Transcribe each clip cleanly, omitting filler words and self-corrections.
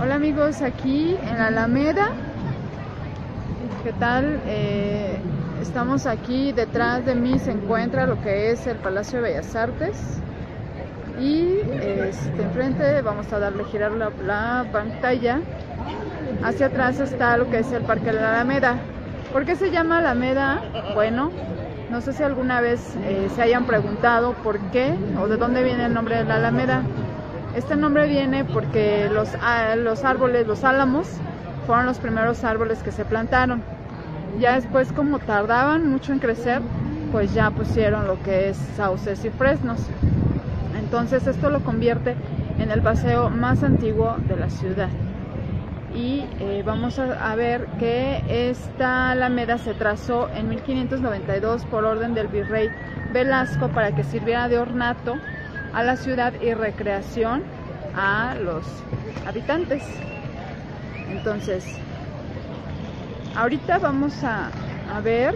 Hola amigos, aquí en la Alameda. ¿Qué tal? Estamos aquí, detrás de mí se encuentra lo que es el Palacio de Bellas Artes y enfrente vamos a darle girar la pantalla. Hacia atrás está lo que es el Parque de la Alameda. ¿Por qué se llama Alameda? Bueno, no sé si alguna vez se hayan preguntado por qué o de dónde viene el nombre de la Alameda. Este nombre viene porque los árboles, los álamos, fueron los primeros árboles que se plantaron. Ya después, como tardaban mucho en crecer, pues ya pusieron lo que es sauces y fresnos. Entonces esto lo convierte en el paseo más antiguo de la ciudad. Y vamos a ver que esta alameda se trazó en 1592 por orden del virrey Velasco para que sirviera de ornato a la ciudad y recreación a los habitantes. Entonces, ahorita vamos a ver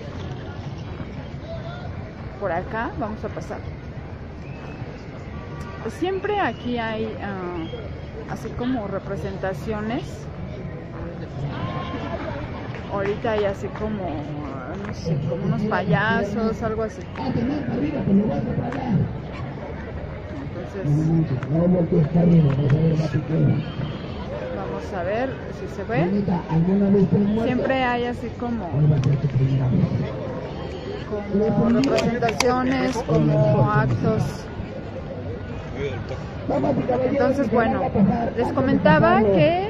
por acá, vamos a pasar. Siempre aquí hay así como representaciones. Ahorita hay así como, no sé, como unos payasos, algo así. Vamos a ver si se ve. Siempre hay así como representaciones, como actos. Entonces, bueno, les comentaba que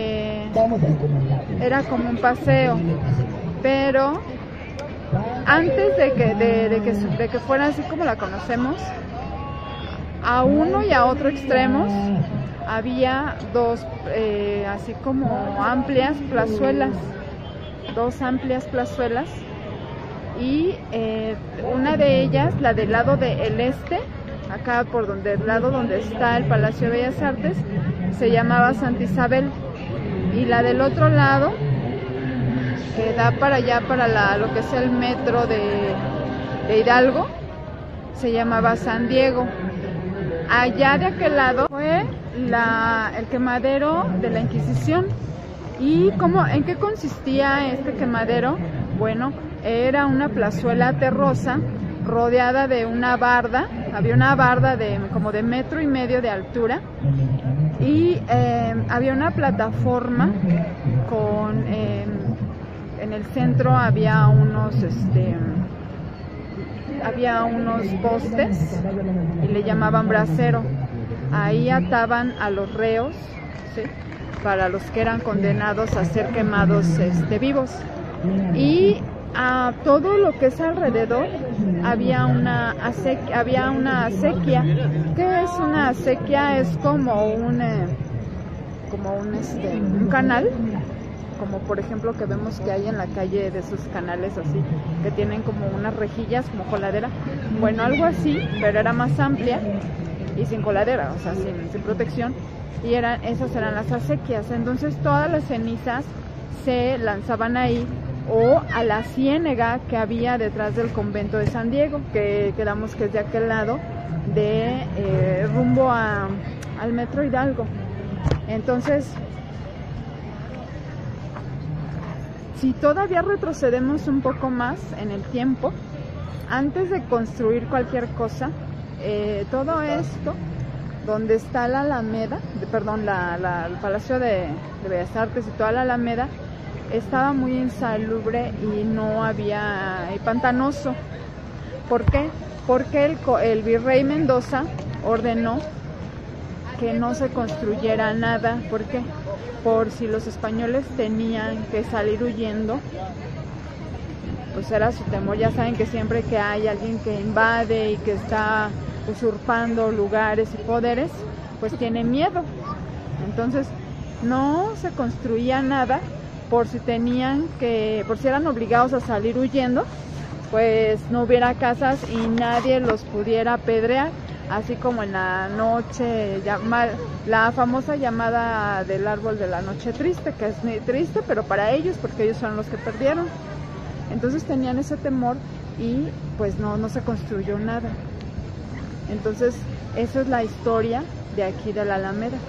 era como un paseo, pero antes de que fuera así como la conocemos, a uno y a otro extremos había dos así como amplias plazuelas, y una de ellas, la del lado del este, acá por donde el lado donde está el Palacio de Bellas Artes, se llamaba Santa Isabel, y la del otro lado, que da para allá para lo que es el metro de Hidalgo, se llamaba San Diego. Allá de aquel lado fue el quemadero de la Inquisición. ¿Y en qué consistía este quemadero? Bueno, era una plazuela terrosa rodeada de una barda. Había una barda como de 1,5 metros de altura, y había una plataforma en el centro había unos postes y le llamaban brasero. Ahí ataban a los reos, ¿sí?, para los que eran condenados a ser quemados vivos. Y a todo lo que es alrededor había una acequia. ¿Qué es una acequia? Es como un canal, como por ejemplo que vemos que hay en la calle, de esos canales así, que tienen como unas rejillas, como coladera. Bueno, algo así, pero era más amplia y sin coladera, o sea, sin protección, y esas eran las acequias. Entonces todas las cenizas se lanzaban ahí, o a la ciénega que había detrás del convento de San Diego, que quedamos que es de aquel lado, rumbo al metro Hidalgo. Entonces, si todavía retrocedemos un poco más en el tiempo, antes de construir cualquier cosa, todo esto, donde está la Alameda, el Palacio de Bellas Artes y toda la Alameda, estaba muy insalubre y no había pantanoso. ¿Por qué? Porque el virrey Mendoza ordenó que no se construyera nada. ¿Por qué? Por si los españoles tenían que salir huyendo, pues era su temor. Ya saben que siempre que hay alguien que invade y que está usurpando lugares y poderes, pues tiene miedo. Entonces no se construía nada por si eran obligados a salir huyendo, pues no hubiera casas y nadie los pudiera apedrear, así como en la noche, la famosa llamada del árbol de la noche triste, que es triste, pero para ellos, porque ellos son los que perdieron. Entonces tenían ese temor y pues no se construyó nada. Entonces esa es la historia de aquí de la Alameda.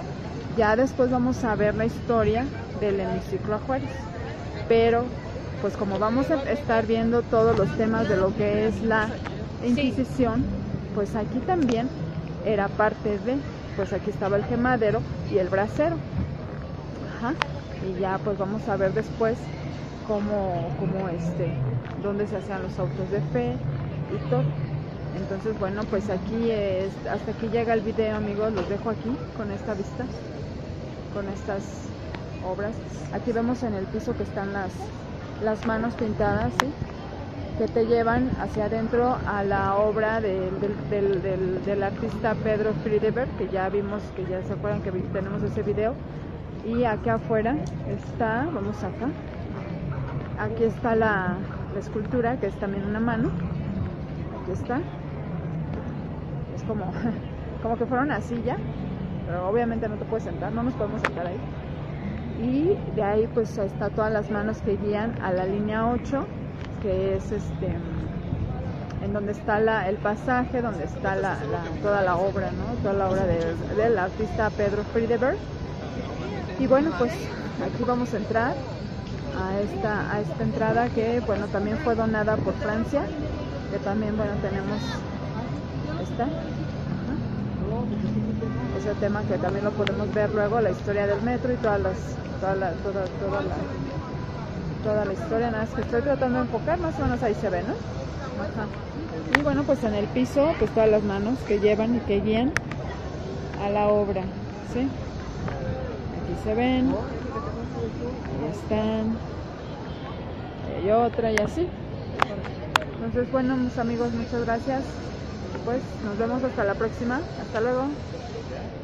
Ya después vamos a ver la historia del hemiciclo a Juárez, pero pues como vamos a estar viendo todos los temas de lo que es la Inquisición, pues aquí también era parte de, pues aquí estaba el quemadero y el brasero. Ajá. Y ya pues vamos a ver después cómo dónde se hacían los autos de fe y todo. Entonces bueno, pues aquí hasta aquí llega el video, amigos. Los dejo aquí con esta vista, con estas obras. Aquí vemos en el piso que están las manos pintadas, ¿sí? Que te llevan hacia adentro a la obra del artista Pedro Friedeberg, que ya vimos, que ya se acuerdan que tenemos ese video. Y aquí afuera está, vamos acá, aquí está la escultura, que es también una mano. Aquí está, es como que fuera una silla, pero obviamente no te puedes sentar, no nos podemos sentar ahí. Y de ahí pues está todas las manos que guían a la línea 8, que es en donde está el pasaje, donde está toda la obra, ¿no? Toda la obra del artista Pedro Friedeberg. Y bueno, pues aquí vamos a entrar a esta entrada, que bueno, también fue donada por Francia, que también bueno, tenemos ese tema que también lo podemos ver luego, la historia del metro y toda la historia. Nada más que estoy tratando de enfocar, más o menos ahí se ve, ¿no? Ajá. Y bueno, pues en el piso pues todas las manos que llevan y que guían a la obra, ¿sí? Aquí se ven, ahí están, y hay otra y así. Entonces bueno, mis amigos, muchas gracias. Pues nos vemos hasta la próxima. Hasta luego.